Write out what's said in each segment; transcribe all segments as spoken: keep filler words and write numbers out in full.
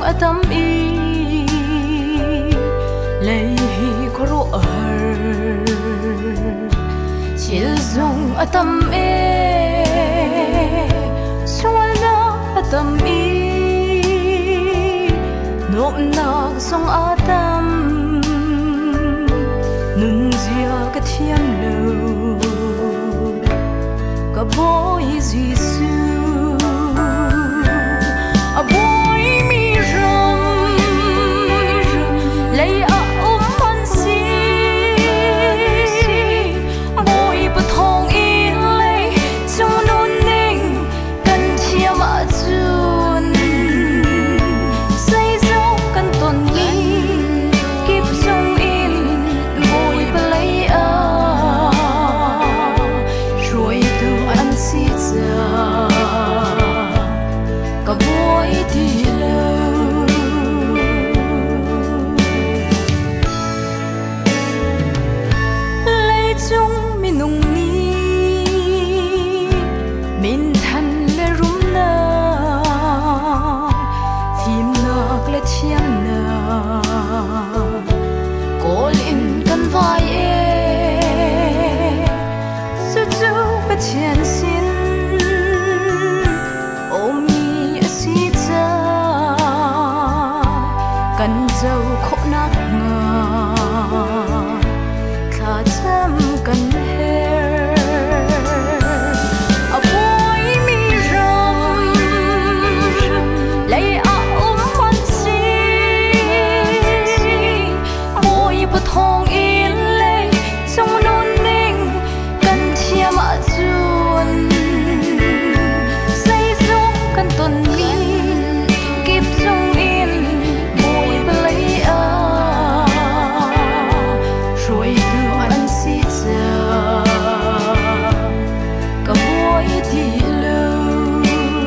atam i lấy có rộ hờ chiều dùng atam e xung na atam i nộp nạc song atam nun zia cái thiên lưu cái boy Giêsu a boy mi rum lấy a um man si boy bất thong in lấy trong nôn ninh cần chia mà chun say dấu cần tồn nghi kiếp trong in boy bất lấy a rồi từ anh si giờ cả boy thì lâu lấy chung mình nung ni mình thân lệ rum na phim nạc lệ thiên na cô linh cần vai e su chu bất thiên xin ôm cần dâu khổ nát ngờ khá chăm cần hair a boy mi rum lấy a ôm man si boy bất thong in lấy trong nôn ninh cần chia mà chun say dung cần tuần nghi kiếp trong in lấy a rồi từ anh si giờ cả boy thì lâu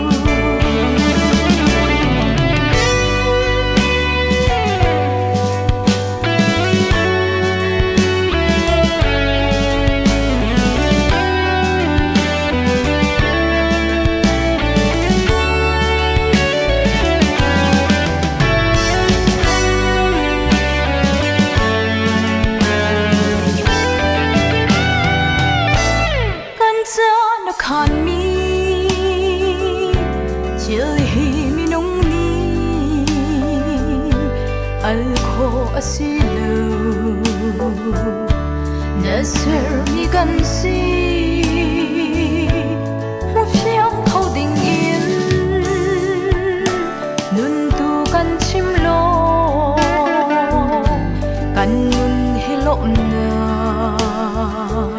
khan mi chiều hi mi nung ni al kho asilo nasir mi gan si mu phiang khâu ding in nun tu kan chim lo kan nun hi lo na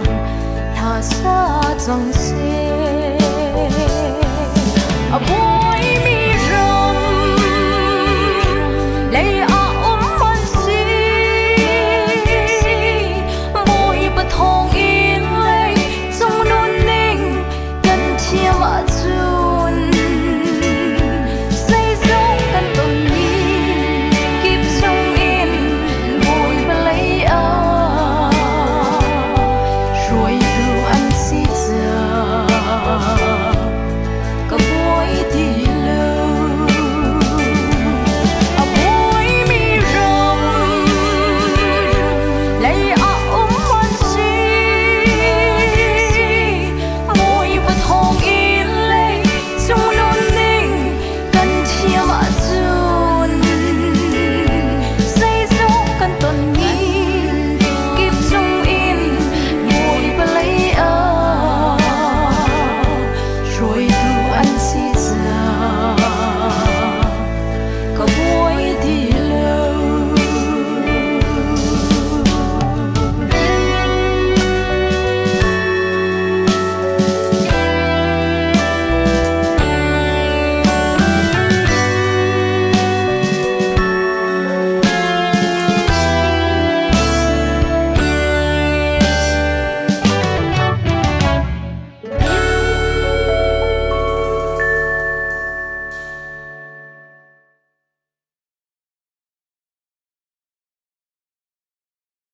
tha sa chẳng se a boy